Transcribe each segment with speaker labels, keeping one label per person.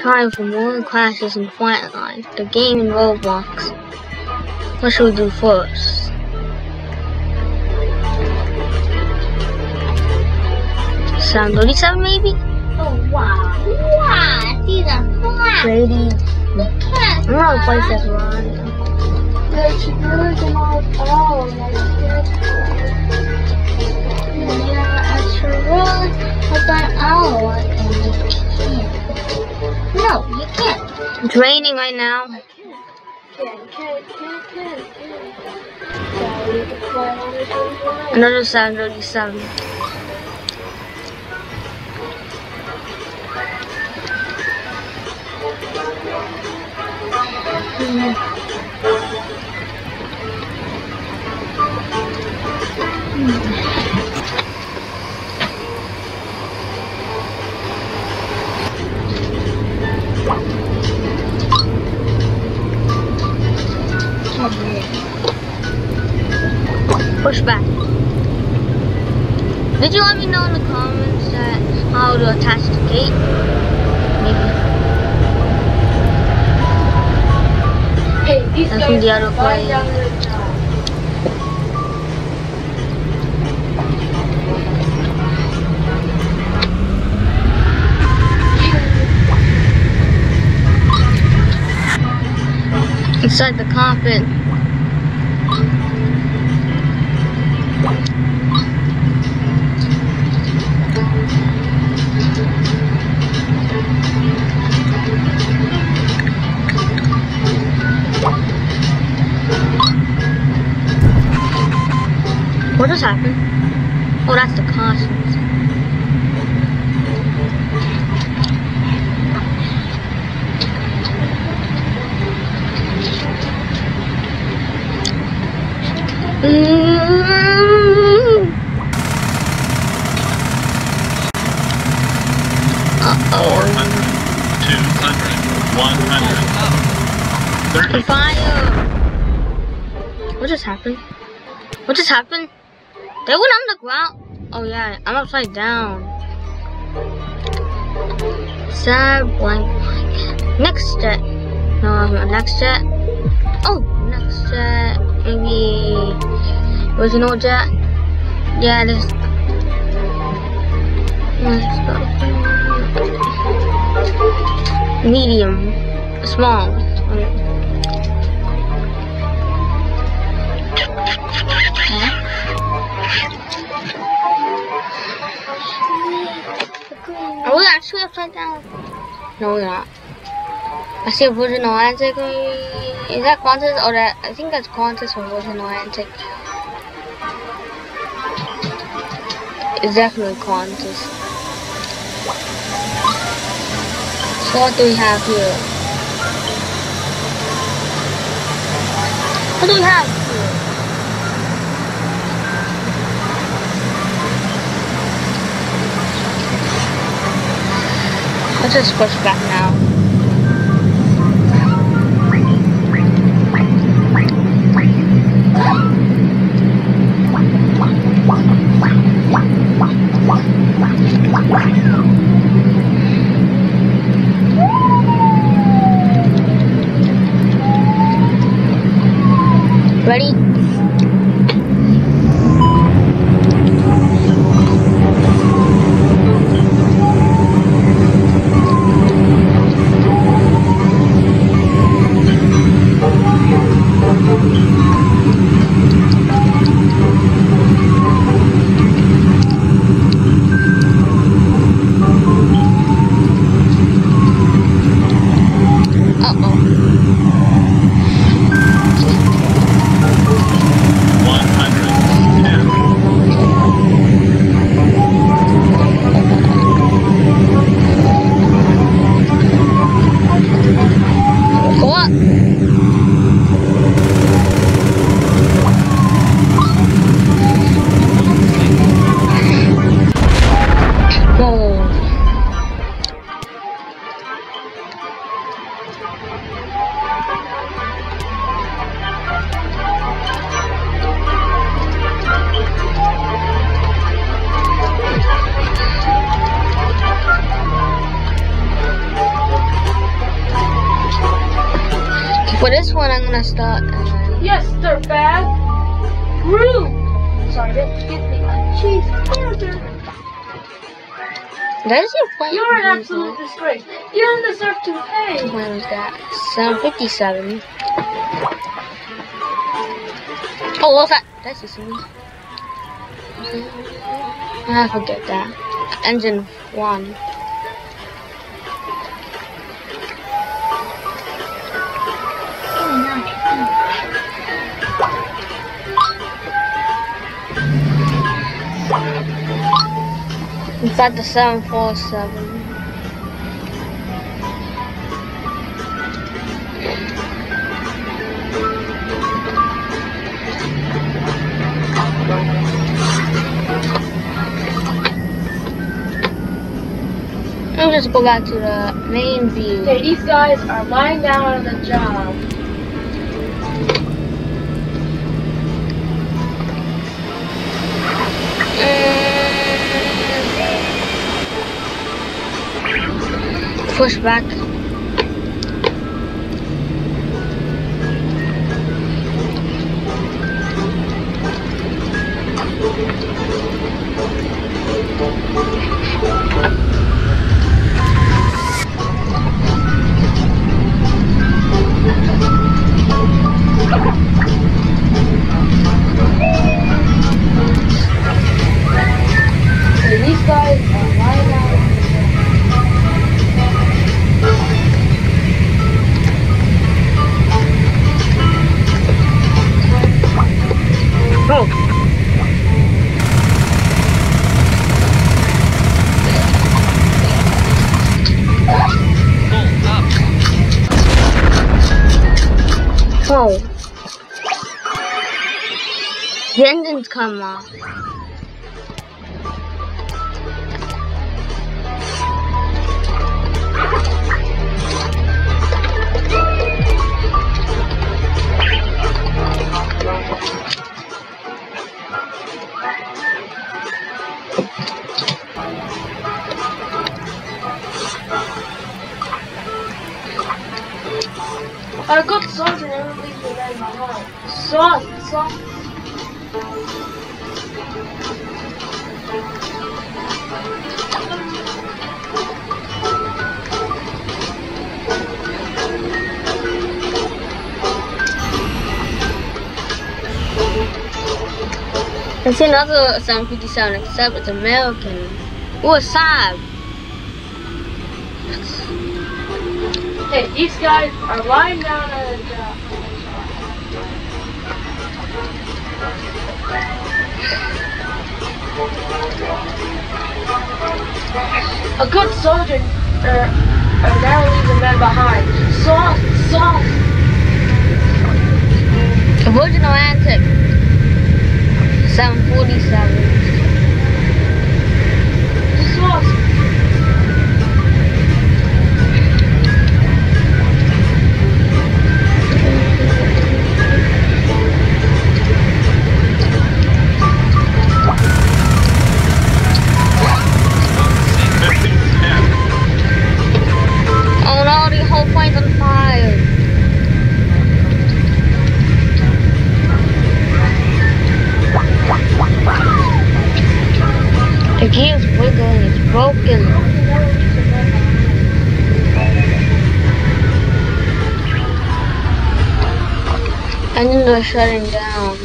Speaker 1: Time for more classes in Flightline, the game in Roblox. What should we do first? Sound 37 maybe?
Speaker 2: Oh wow. Wow, these are flat.
Speaker 1: Grady. I'm gonna replace this one.
Speaker 2: There's birds and all. Oh, yeah, extra road. But then, oh, and you can't. No, you can't.
Speaker 1: It's raining right now.
Speaker 2: Can't.
Speaker 1: Another 737. Push back. Did you let me know in the comments that how to attach the gate? Maybe.
Speaker 2: Hey, these
Speaker 1: That's from the other place. Inside the cockpit. What just happened? Oh, that's the consoles. Uh-oh.
Speaker 3: 400, 200, 100, 30.
Speaker 1: Fire! What just happened? What just happened? They went on the ground. Oh yeah, I'm upside down. Sad blank. Next jet. No, next jet. Oh, next jet. Maybe original jet. Yeah, this. Let's go. Medium. Small. Are we actually upside down? No, we're not. I see a original antique. Is that Qantas? Or that? I think that's Qantas or original antique. It's definitely Qantas. So what do we have here? What do we have here? Let's just push back now. Ready? For this one, I'm gonna start.
Speaker 2: Yes, dirtbag. Rude. Sergeant, give me a cheeseburger.
Speaker 1: There's your point.
Speaker 2: You're an absolute disgrace. You don't deserve to pay.
Speaker 1: When was that? 757. Oh, what's that? That's just me. I forget that. Engine 1. In fact, the 747. Let me just go back to the main view.
Speaker 2: Okay, these guys are lying down on the job.
Speaker 1: Push back.
Speaker 2: Okay, these guys are lying down on the job.
Speaker 1: Oh.
Speaker 3: Pull up.
Speaker 1: Whoa. The engine's come off.
Speaker 2: I got sauce and everything's the man behind. Sauce.
Speaker 1: I see another 757 except it's American. Oh, a Saab.
Speaker 2: Hey, these guys are lying down on the job. A good soldier never leaves a man behind. Sauce.
Speaker 1: Virgin Atlantic 747.
Speaker 2: Sauce.
Speaker 1: Oh no, the whole plane's on fire. The gear's wiggling, it's broken. Engines are shutting down.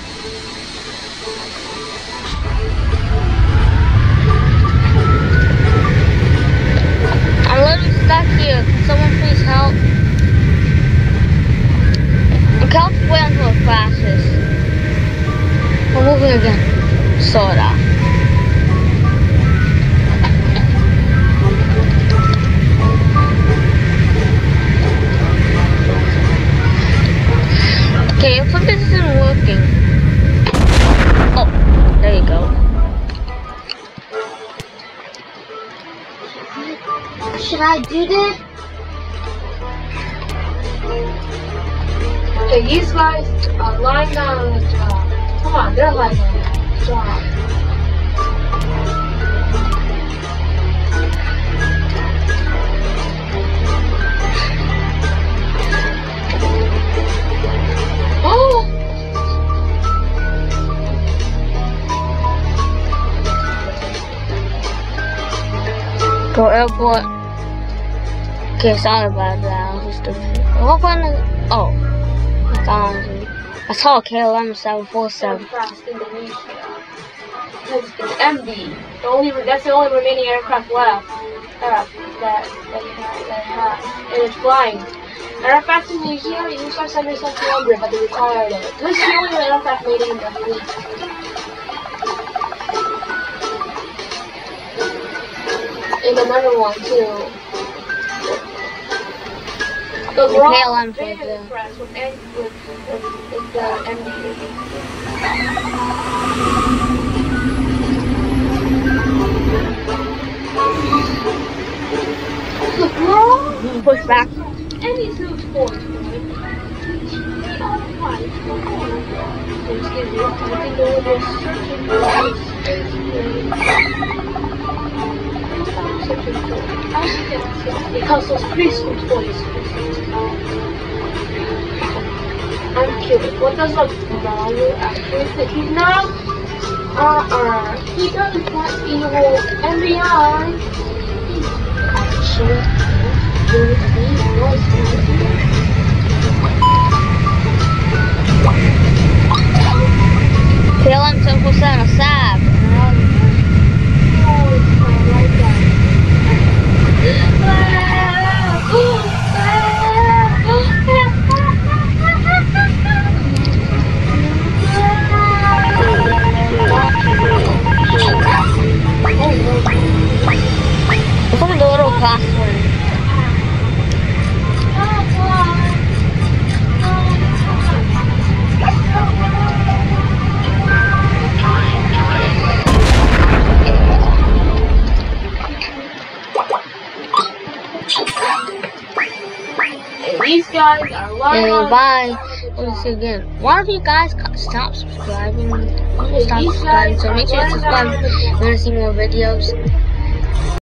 Speaker 1: I'm literally stuck here. Can someone please help? Okay, I'll just wait until it crashes. We're moving again. Sorta. Okay, looks like this isn't working. Oh, there you go.
Speaker 2: Should I do this? Okay, these guys are lying down on the job. Come on, they're lying on the job.
Speaker 1: Go airport. Okay, sorry about that. I was just stupid. What one is? Oh, I saw KLM 747.
Speaker 3: It's empty. That's the only remaining aircraft left that and it's flying. Aircraft in Nigeria used to 7700, but they retired it. This is the only aircraft made in the fleet. And another one too. The
Speaker 1: KLM
Speaker 3: with the MD.
Speaker 1: Push back.
Speaker 3: Any huge force. Excuse me, I think they were just searching for. Because those preschool toys. I'm curious. What does the value actually think he's now? He doesn't want evil MBI. Actually,
Speaker 1: KLM 747 aside. Look at the little password.
Speaker 3: These guys are lying.
Speaker 1: Bye. We'll see you again. Why don't you guys stop subscribing? So make sure you subscribe if you want to see more videos.